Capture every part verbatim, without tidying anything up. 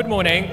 good morning.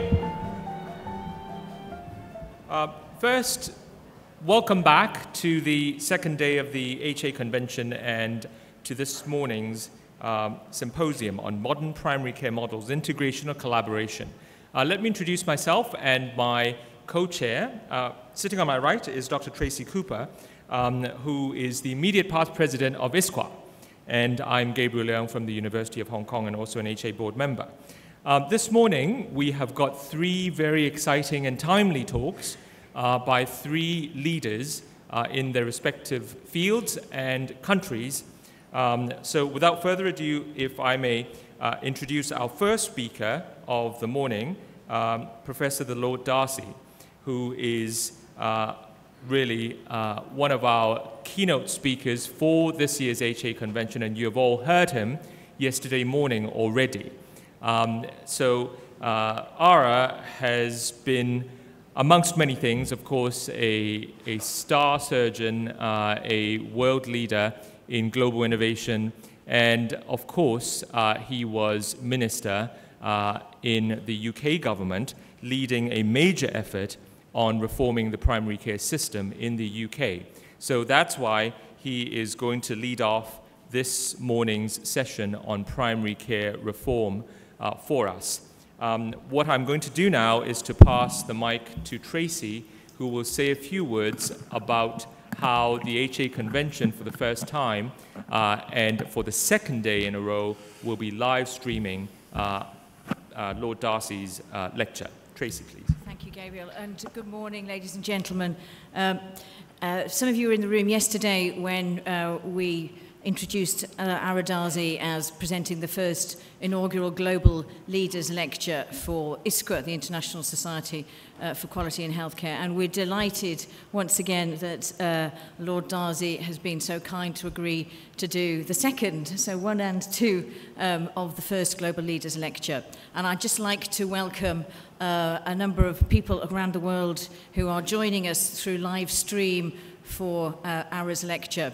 Uh, first, welcome back to the second day of the H A Convention and to this morning's um, symposium on modern primary care models, integration or collaboration. Uh, let me introduce myself and my co-chair. Uh, sitting on my right is Doctor Tracy Cooper, um, who is the immediate past president of ISQA. And I'm Gabriel Leung from the University of Hong Kong and also an H A board member. Uh, this morning, we have got three very exciting and timely talks uh, by three leaders uh, in their respective fields and countries. Um, so without further ado, if I may uh, introduce our first speaker of the morning, um, Professor the Lord Darcy, who is uh, really uh, one of our keynote speakers for this year's H A Convention, and you have all heard him yesterday morning already. Um, so uh, Ara has been, amongst many things, of course, a, a star surgeon, uh, a world leader in global innovation, and of course, uh, he was minister uh, in the U K government, leading a major effort on reforming the primary care system in the U K. So that's why he is going to lead off this morning's session on primary care reform uh, for us. Um, what I'm going to do now is to pass the mic to Tracy, who will say a few words about how the H A Convention for the first time uh, and for the second day in a row will be live streaming uh, uh, Lord Darcy's uh, lecture. Tracy, please. Thank you, Gabriel, and good morning, ladies and gentlemen. Um, uh, some of you were in the room yesterday when uh, we introduced uh, Ara Darcy as presenting the first inaugural Global Leaders Lecture for ISQA, the International Society uh, for Quality in Healthcare, and we're delighted once again that uh, Lord Darcy has been so kind to agree to do the second, so one and two, um, of the first Global Leaders Lecture. And I'd just like to welcome uh, a number of people around the world who are joining us through live stream for uh, Ara's lecture.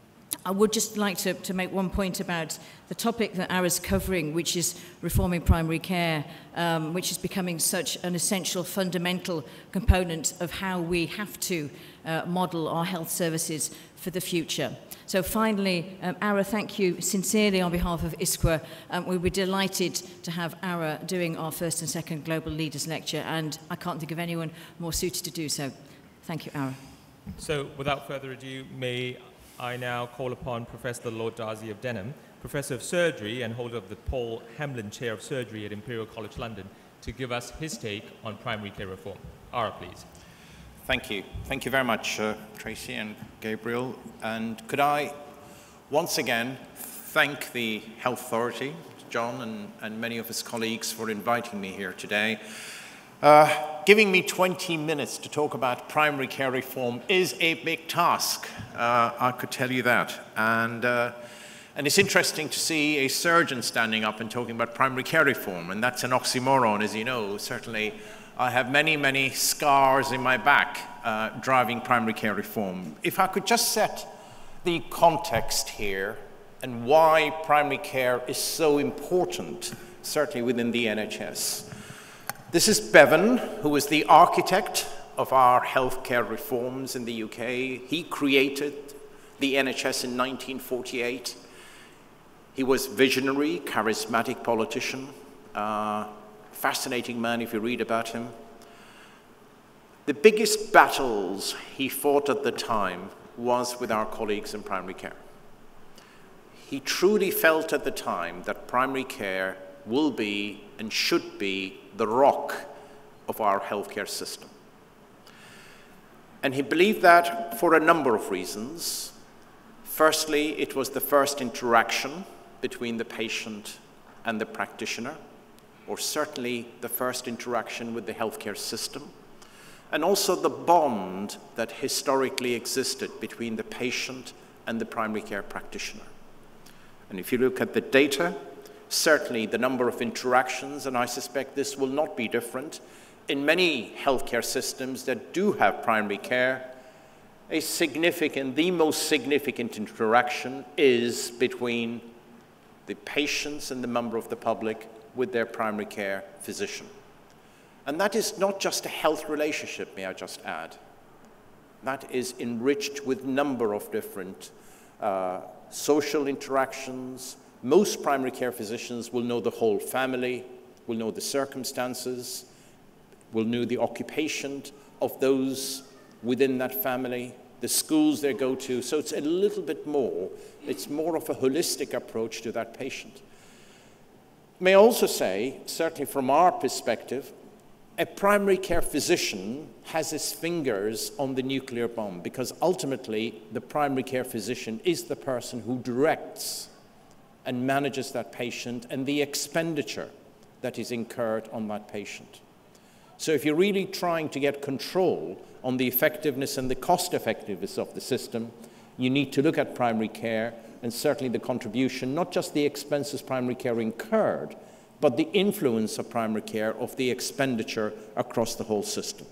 I would just like to, to make one point about the topic that Ara's covering, which is reforming primary care, um, which is becoming such an essential, fundamental component of how we have to uh, model our health services for the future. So finally, um, Ara, thank you sincerely on behalf of ISQA. Um, we were delighted to have Ara doing our first and second Global Leaders Lecture, and I can't think of anyone more suited to do so. Thank you, Ara. So without further ado, may I now call upon Professor Lord Darcy of Denham, Professor of Surgery and holder of the Paul Hamlin Chair of Surgery at Imperial College London, to give us his take on primary care reform. Ara, please. Thank you. Thank you very much, uh, Tracy and Gabriel. And could I once again thank the Health Authority, John and, and many of his colleagues, for inviting me here today. Uh, giving me twenty minutes to talk about primary care reform is a big task, uh, I could tell you that. And, uh, and it's interesting to see a surgeon standing up and talking about primary care reform, and that's an oxymoron, as you know. Certainly, I have many, many scars in my back uh, driving primary care reform. If I could just set the context here and why primary care is so important, certainly within the N H S. This is Bevan, who was the architect of our healthcare reforms in the U K. He created the N H S in nineteen forty-eight. He was visionary, charismatic politician, uh, fascinating man if you read about him. The biggest battles he fought at the time was with our colleagues in primary care. He truly felt at the time that primary care will be and should be the rock of our healthcare system. And he believed that for a number of reasons. Firstly, it was the first interaction between the patient and the practitioner, or certainly the first interaction with the healthcare system, and also the bond that historically existed between the patient and the primary care practitioner. And if you look at the data, certainly the number of interactions, and I suspect this will not be different, in many healthcare systems that do have primary care, a significant, the most significant interaction is between the patients and the member of the public with their primary care physician. And that is not just a health relationship, may I just add. That is enriched with a number of different uh, social interactions. Most primary care physicians will know the whole family, will know the circumstances, will know the occupation of those within that family, the schools they go to. So it's a little bit more, it's more of a holistic approach to that patient. May I also say, certainly from our perspective, a primary care physician has his fingers on the nuclear bomb, because ultimately the primary care physician is the person who directs and manages that patient and the expenditure that is incurred on that patient. So if you're really trying to get control on the effectiveness and the cost effectiveness of the system, you need to look at primary care and certainly the contribution, not just the expenses primary care incurred, but the influence of primary care of the expenditure across the whole system.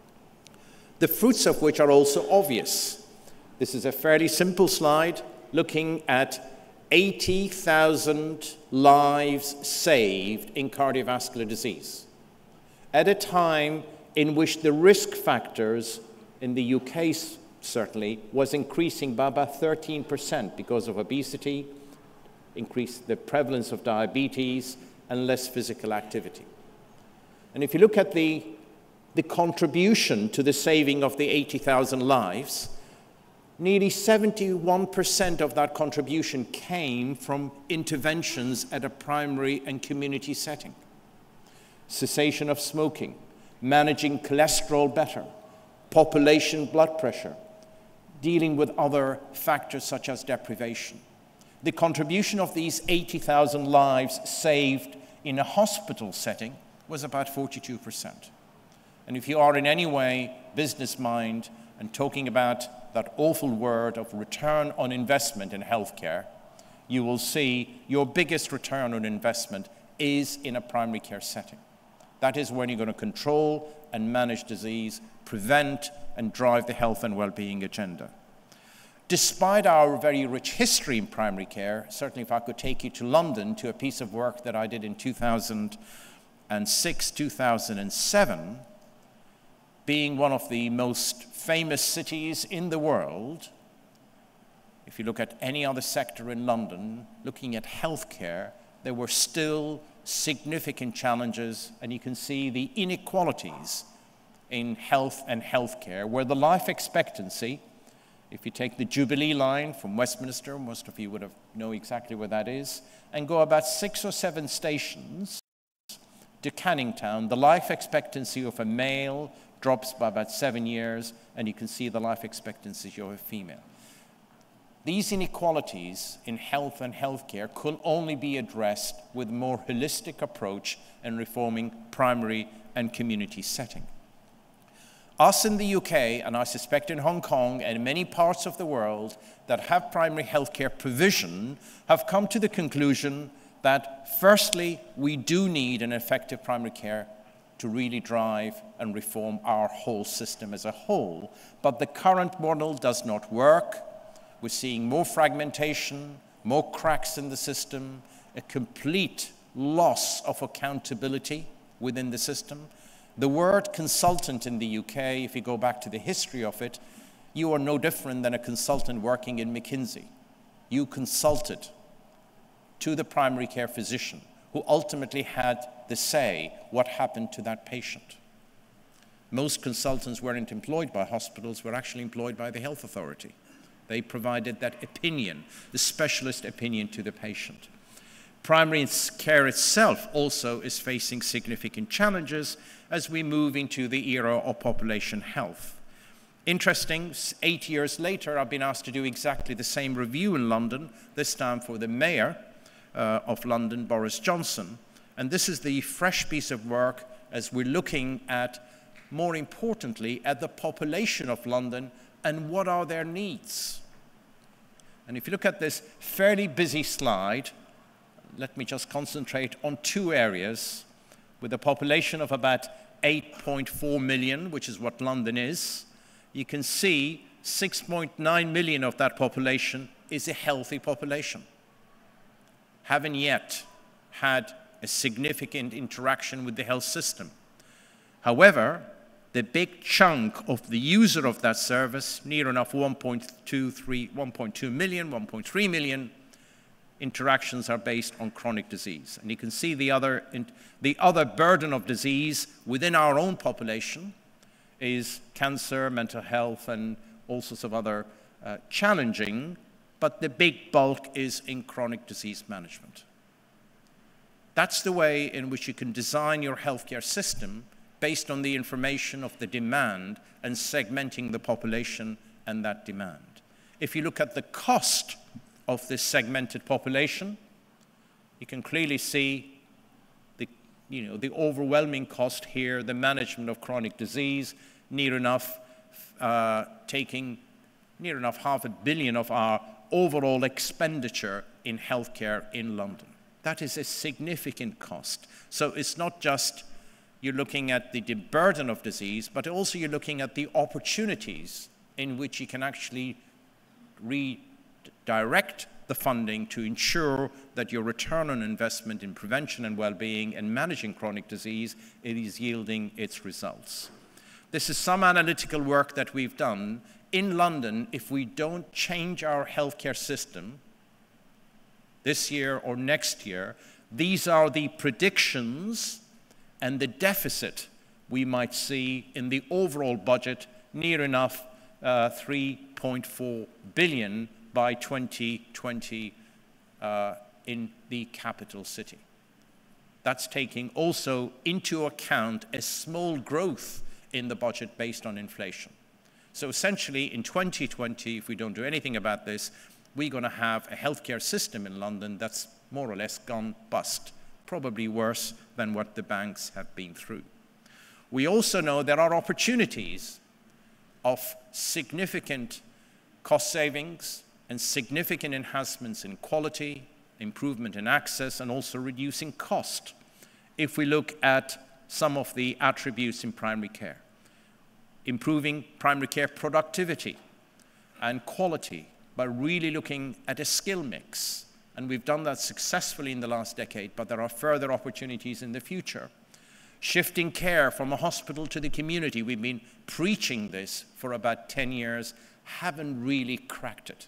The fruits of which are also obvious. This is a fairly simple slide looking at eighty thousand lives saved in cardiovascular disease at a time in which the risk factors in the U K certainly was increasing by about thirteen percent because of obesity, increased the prevalence of diabetes, and less physical activity. And if you look at the, the contribution to the saving of the eighty thousand lives, nearly seventy-one percent of that contribution came from interventions at a primary and community setting. Cessation of smoking, managing cholesterol better, population blood pressure, dealing with other factors such as deprivation. The contribution of these eighty thousand lives saved in a hospital setting was about forty-two percent. And if you are in any way business mind and talking about that awful word of return on investment in healthcare, you will see your biggest return on investment is in a primary care setting. That is when you're going to control and manage disease, prevent and drive the health and well-being agenda. Despite our very rich history in primary care, certainly if I could take you to London to a piece of work that I did in two thousand six, two thousand seven, being one of the most famous cities in the world, if you look at any other sector in London, looking at healthcare, there were still significant challenges, and you can see the inequalities in health and healthcare, where the life expectancy, if you take the Jubilee line from Westminster, most of you would have know exactly where that is, and go about six or seven stations to Canning Town, the life expectancy of a male drops by about seven years, and you can see the life expectancy of a female. These inequalities in health and healthcare could only be addressed with a more holistic approach in reforming primary and community setting. Us in the U K, and I suspect in Hong Kong and many parts of the world that have primary healthcare provision, have come to the conclusion that firstly, we do need an effective primary care to really drive and reform our whole system as a whole. But the current model does not work. We're seeing more fragmentation, more cracks in the system, a complete loss of accountability within the system. The word consultant in the U K, if you go back to the history of it, you are no different than a consultant working in McKinsey. You consulted to the primary care physician who ultimately had the say what happened to that patient. Most consultants weren't employed by hospitals, were actually employed by the health authority. They provided that opinion, the specialist opinion to the patient. Primary care itself also is facing significant challenges as we move into the era of population health. Interesting, eight years later, I've been asked to do exactly the same review in London, this time for the Mayor uh, of London, Boris Johnson. And this is the fresh piece of work as we're looking at, more importantly, at the population of London and what are their needs. And if you look at this fairly busy slide, let me just concentrate on two areas. With a population of about eight point four million, which is what London is, you can see six point nine million of that population is a healthy population. Haven't yet had a significant interaction with the health system. However, the big chunk of the user of that service, near enough one point two million, one point three million interactions are based on chronic disease. And you can see the other, the other burden of disease within our own population is cancer, mental health, and all sorts of other uh, challenging, but the big bulk is in chronic disease management. That's the way in which you can design your healthcare system based on the information of the demand and segmenting the population and that demand. If you look at the cost of this segmented population, you can clearly see the, you know, the overwhelming cost here, the management of chronic disease, near enough uh, taking near enough half a billion of our overall expenditure in healthcare in London. That is a significant cost. So it's not just you're looking at the, the burden of disease, but also you're looking at the opportunities in which you can actually redirect the funding to ensure that your return on investment in prevention and well-being and managing chronic disease, it is yielding its results. This is some analytical work that we've done. In London, if we don't change our healthcare system this year or next year, these are the predictions and the deficit we might see in the overall budget, near enough uh, three point four billion by twenty twenty uh, in the capital city. That's taking also into account a small growth in the budget based on inflation. So essentially, in twenty twenty, if we don't do anything about this, we're going to have a healthcare system in London that's more or less gone bust, probably worse than what the banks have been through. We also know there are opportunities of significant cost savings and significant enhancements in quality, improvement in access, and also reducing cost if we look at some of the attributes in primary care. Improving primary care productivity and quality by really looking at a skill mix. And we've done that successfully in the last decade, but there are further opportunities in the future. Shifting care from a hospital to the community. We've been preaching this for about ten years, haven't really cracked it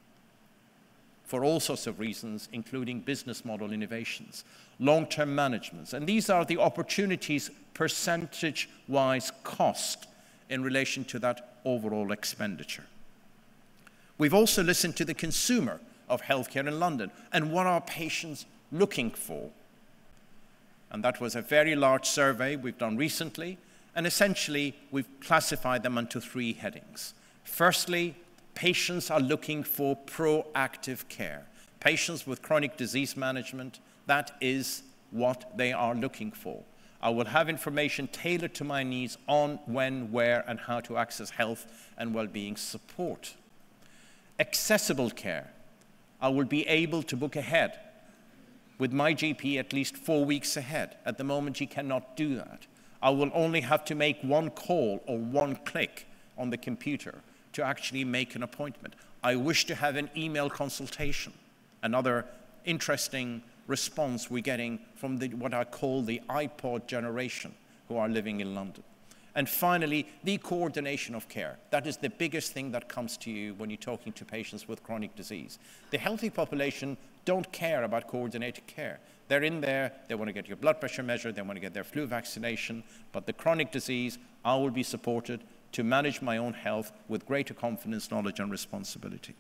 for all sorts of reasons, including business model innovations, long-term managements. And these are the opportunities percentage-wise cost in relation to that overall expenditure. We've also listened to the consumer of healthcare in London and what are patients looking for. And that was a very large survey we've done recently, and essentially we've classified them into three headings. Firstly, patients are looking for proactive care. Patients with chronic disease management, that is what they are looking for. I will have information tailored to my needs on when, where, and how to access health and well-being support. Accessible care. I will be able to book ahead with my G P at least four weeks ahead. At the moment, you cannot do that. I will only have to make one call or one click on the computer to actually make an appointment. I wish to have an email consultation, another interesting response we're getting from the, what I call the iPod generation who are living in London. And finally, the coordination of care. That is the biggest thing that comes to you when you're talking to patients with chronic disease. The healthy population don't care about coordinated care. They're in there, they want to get your blood pressure measured, they want to get their flu vaccination, but the chronic disease, I will be supported to manage my own health with greater confidence, knowledge, and responsibility.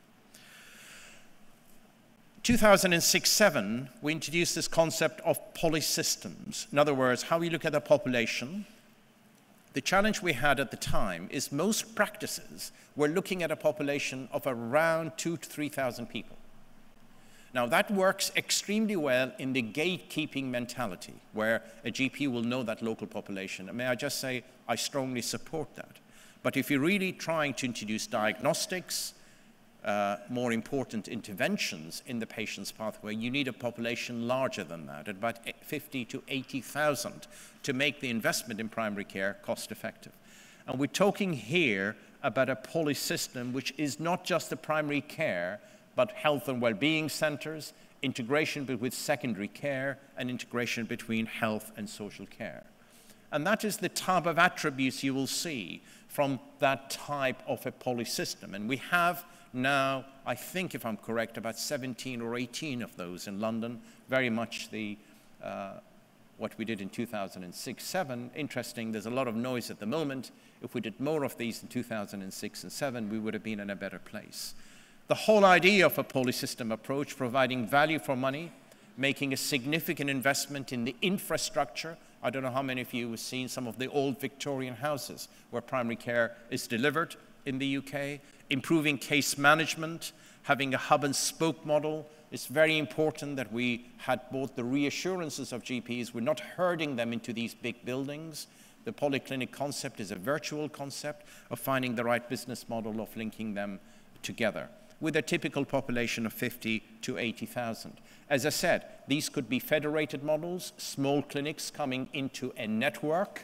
two thousand six seven, we introduced this concept of polysystems. In other words, how we look at a population. The challenge we had at the time is most practices were looking at a population of around two to three thousand people. Now that works extremely well in the gatekeeping mentality, where a G P will know that local population. And may I just say, I strongly support that. But if you're really trying to introduce diagnostics, uh, more important interventions in the patient's pathway, you need a population larger than that, at about fifty to eighty thousand, to make the investment in primary care cost effective. And we're talking here about a polysystem which is not just the primary care, but health and well-being centers, integration with secondary care, and integration between health and social care. And that is the type of attributes you will see from that type of a policy system. And we have now, I think if I'm correct, about seventeen or eighteen of those in London, very much the, uh, what we did in two thousand six seven. Interesting, there's a lot of noise at the moment. If we did more of these in two thousand six and seven, we would have been in a better place. The whole idea of a policy system approach, providing value for money, making a significant investment in the infrastructure. I don't know how many of you have seen some of the old Victorian houses where primary care is delivered in the U K. Improving case management, having a hub and spoke model. It's very important that we had both the reassurances of G Ps. We're not herding them into these big buildings. The polyclinic concept is a virtual concept of finding the right business model of linking them together, with a typical population of fifty to eighty thousand. As I said, these could be federated models, small clinics coming into a network.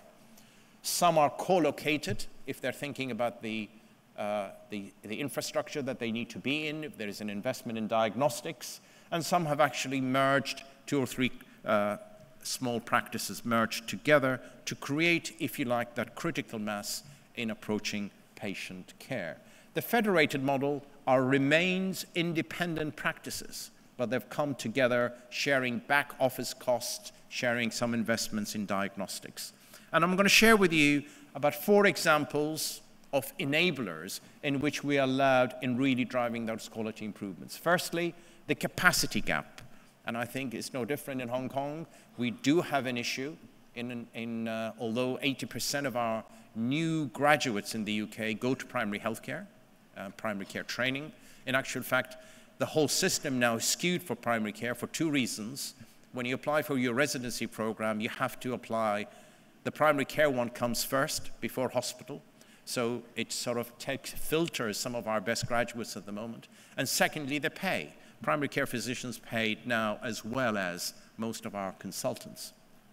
Some are co-located if they're thinking about the, uh, the, the infrastructure that they need to be in, if there is an investment in diagnostics. And some have actually merged, two or three uh, small practices merged together to create, if you like, that critical mass in approaching patient care. The federated model are remains independent practices, but they've come together sharing back office costs, sharing some investments in diagnostics. And I'm going to share with you about four examples of enablers in which we are allowed in really driving those quality improvements. Firstly, the capacity gap. And I think it's no different in Hong Kong. We do have an issue in, in uh, although eighty percent of our new graduates in the U K go to primary healthcare, uh, primary care training. In actual fact, the whole system now is skewed for primary care for two reasons. When you apply for your residency program, you have to apply, the primary care one comes first before hospital. So it sort of takes, filters some of our best graduates at the moment. And secondly, the pay. Primary care physicians paid now as well as most of our consultants.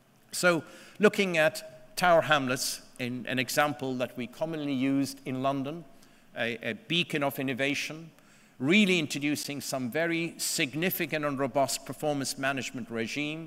So looking at Tower Hamlets, in an example that we commonly used in London, a, a beacon of innovation, really introducing some very significant and robust performance management regime,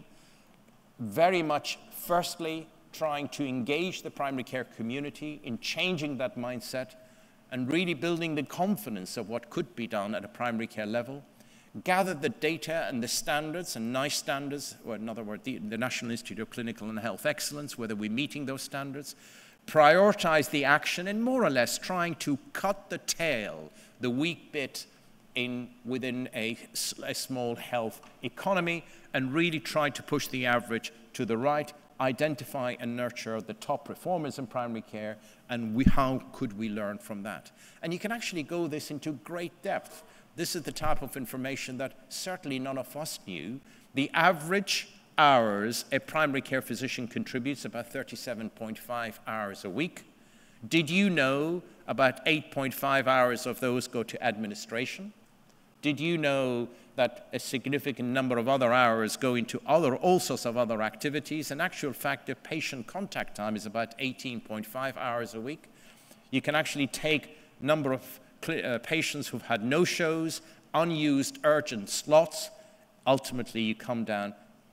very much firstly trying to engage the primary care community in changing that mindset and really building the confidence of what could be done at a primary care level, gathered the data and the standards and NICE standards, or in other words, the, the National Institute of Clinical and Health Excellence, whether we're meeting those standards, prioritize the action and more or less trying to cut the tail, the weak bit in, within a, a small health economy and really try to push the average to the right, identify and nurture the top performers in primary care, and we, how could we learn from that? And you can actually go this into great depth. This is the type of information that certainly none of us knew. The average hours a primary care physician contributes about thirty-seven point five hours a week. Did you know about eight point five hours of those go to administration? Did you know that a significant number of other hours go into other, all sorts of other activities? In actual fact, the patient contact time is about eighteen point five hours a week. You can actually take number of uh, patients who've had no-shows, unused urgent slots. Ultimately, you come down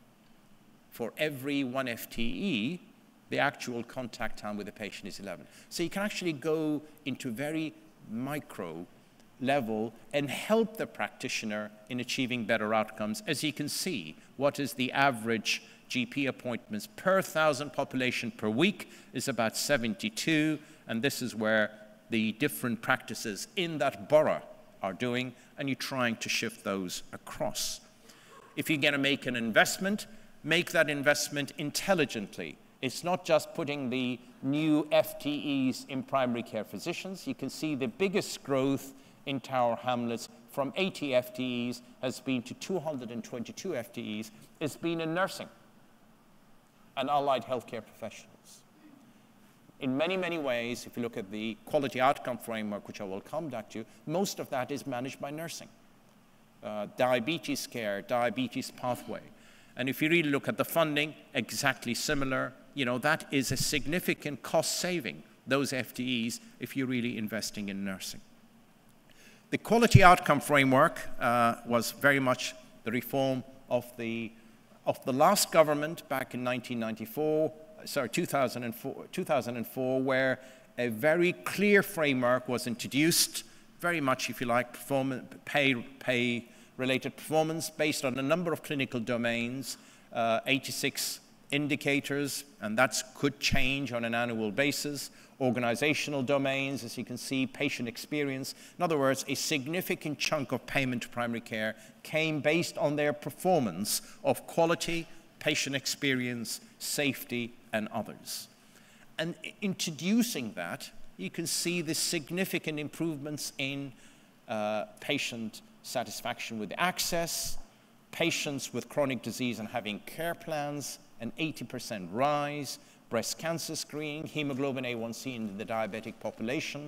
for every one F T E, the actual contact time with the patient is eleven. So you can actually go into very micro level and help the practitioner in achieving better outcomes. As you can see, what is the average G P appointments per thousand population per week is about seventy-two, and this is where the different practices in that borough are doing, and you're trying to shift those across. If you're going to make an investment, make that investment intelligently. It's not just putting the new F T Es in primary care physicians. You can see the biggest growth in Tower Hamlets from eighty F T Es has been to two hundred twenty-two F T Es. It's been in nursing and allied healthcare professionals. In many, many ways, if you look at the quality outcome framework, which I will come back to, most of that is managed by nursing. Uh, diabetes care, diabetes pathway. And if you really look at the funding, exactly similar. You know, that is a significant cost saving, those F T Es, if you're really investing in nursing. The quality outcome framework uh, was very much the reform of the, of the last government back in nineteen ninety-four. sorry, two thousand four, two thousand four, where a very clear framework was introduced, very much, if you like, performance, pay, pay related performance based on a number of clinical domains, uh, eighty-six indicators, and that could change on an annual basis. Organizational domains, as you can see, patient experience. In other words, a significant chunk of payment to primary care came based on their performance of quality, patient experience, safety, and others. And introducing that, you can see the significant improvements in uh, patient satisfaction with access, patients with chronic disease and having care plans, an eighty percent rise, breast cancer screening, hemoglobin A one C in the diabetic population.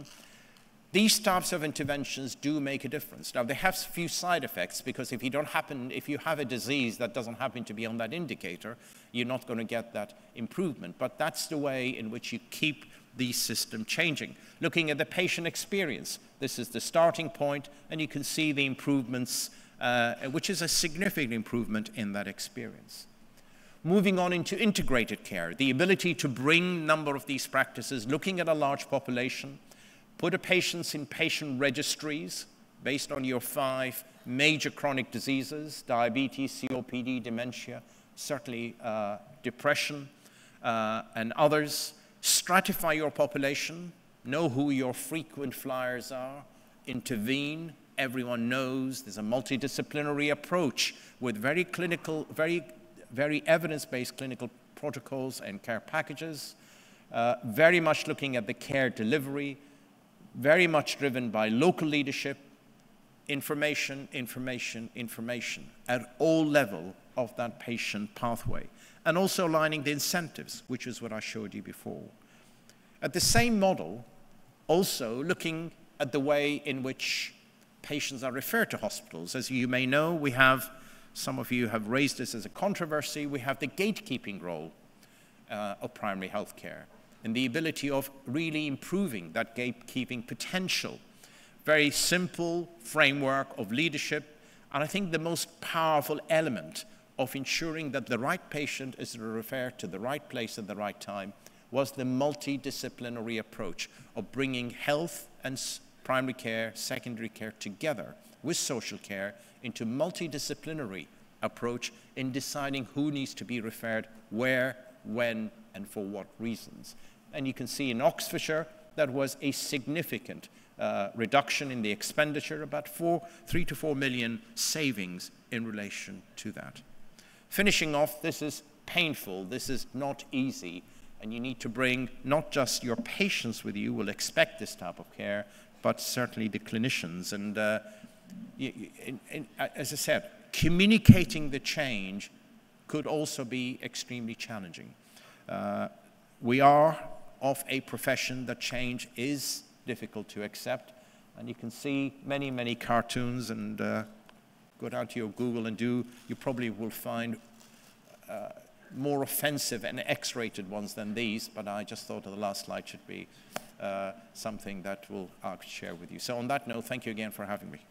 These types of interventions do make a difference. Now, they have few side effects, because if you don't happen, if you have a disease that doesn't happen to be on that indicator, you're not going to get that improvement. But that's the way in which you keep the system changing. Looking at the patient experience, this is the starting point, and you can see the improvements, uh, which is a significant improvement in that experience. Moving on into integrated care, the ability to bring a number of these practices, looking at a large population, put a patients in patient registries based on your five major chronic diseases, diabetes, C O P D, dementia, certainly uh, depression, uh, and others. Stratify your population, know who your frequent flyers are, intervene. Everyone knows there's a multidisciplinary approach with very clinical, very very evidence-based clinical protocols and care packages, uh, very much looking at the care delivery, very much driven by local leadership, information, information, information at all level of that patient pathway, and also aligning the incentives, which is what I showed you before. At the same model, also looking at the way in which patients are referred to hospitals. As you may know, we have some of you have raised this as a controversy. We have the gatekeeping role uh, of primary health care and the ability of really improving that gatekeeping potential. Very simple framework of leadership, and I think the most powerful element of ensuring that the right patient is referred to the right place at the right time was the multidisciplinary approach of bringing health and primary care, secondary care together with social care into multidisciplinary approach in deciding who needs to be referred, where, when, and for what reasons. And you can see in Oxfordshire, that was a significant uh, reduction in the expenditure, about four, three to four million savings in relation to that. Finishing off, this is painful, this is not easy, and you need to bring not just your patients with you, will expect this type of care, but certainly the clinicians. And uh, In, in, as I said, communicating the change could also be extremely challenging. Uh, we are of a profession that change is difficult to accept, and you can see many, many cartoons, and uh, go down to your Google and do, you probably will find uh, more offensive and X-rated ones than these, but I just thought the last slide should be uh, something that we'll uh, share with you. So on that note, thank you again for having me.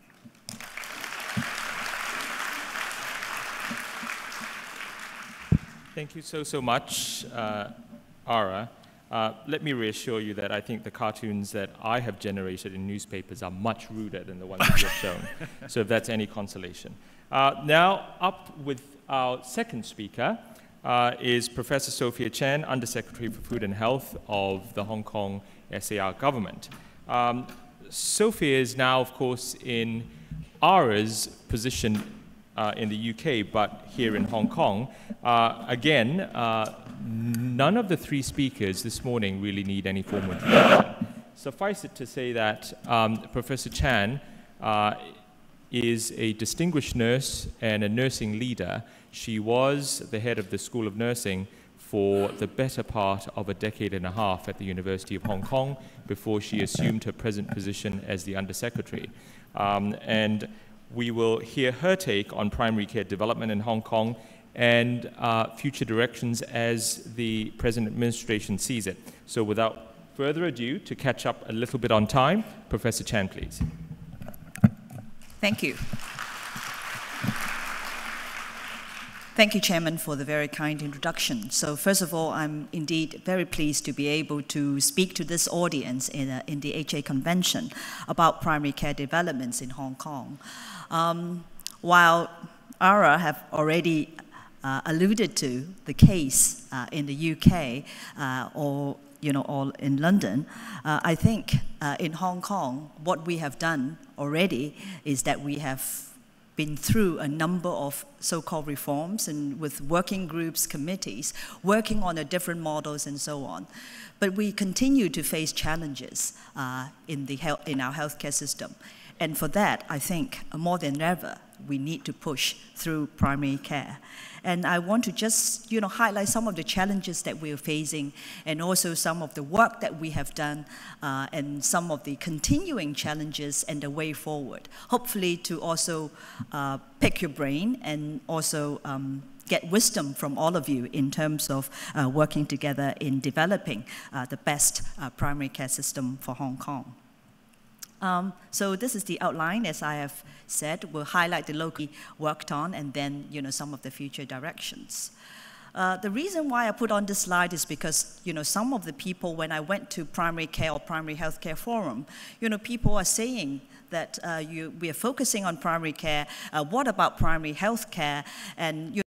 Thank you so, so much, uh, Ara. Uh, let me reassure you that I think the cartoons that I have generated in newspapers are much ruder than the ones that you've shown, so if that's any consolation. Uh, now, up with our second speaker uh, is Professor Sophia Chen, Undersecretary for Food and Health of the Hong Kong S A R government. Um, Sophia is now, of course, in Ara's position uh, in the U K, but here in Hong Kong. Uh, again, uh, none of the three speakers this morning really need any formal introduction. Suffice it to say that um, Professor Chan uh, is a distinguished nurse and a nursing leader. She was the head of the School of Nursing for the better part of a decade and a half at the University of Hong Kong before she assumed her present position as the Undersecretary. Um, and we will hear her take on primary care development in Hong Kong and uh, future directions as the present administration sees it. So without further ado, to catch up a little bit on time, Professor Chan, please. Thank you. Thank you, Chairman, for the very kind introduction. So first of all, I'm indeed very pleased to be able to speak to this audience in, a, in the H A Convention about primary care developments in Hong Kong. Um, while Ara have already uh, alluded to the case uh, in the U K uh, or you know, or in London, uh, I think uh, in Hong Kong, what we have done already is that we have been through a number of so-called reforms and with working groups, committees, working on the different models and so on. But we continue to face challenges uh, in, the health, in our healthcare system. And for that, I think more than ever, we need to push through primary care. And I want to just you know, highlight some of the challenges that we're facing and also some of the work that we have done uh, and some of the continuing challenges and the way forward. Hopefully to also uh, pick your brain and also um, get wisdom from all of you in terms of uh, working together in developing uh, the best uh, primary care system for Hong Kong. Um, so this is the outline, as I have said. We'll highlight the locally worked on and then you know, some of the future directions. Uh, the reason why I put on this slide is because you know, some of the people, when I went to primary care or primary healthcare forum, you know, people are saying that uh, you, we are focusing on primary care. Uh, what about primary healthcare? And you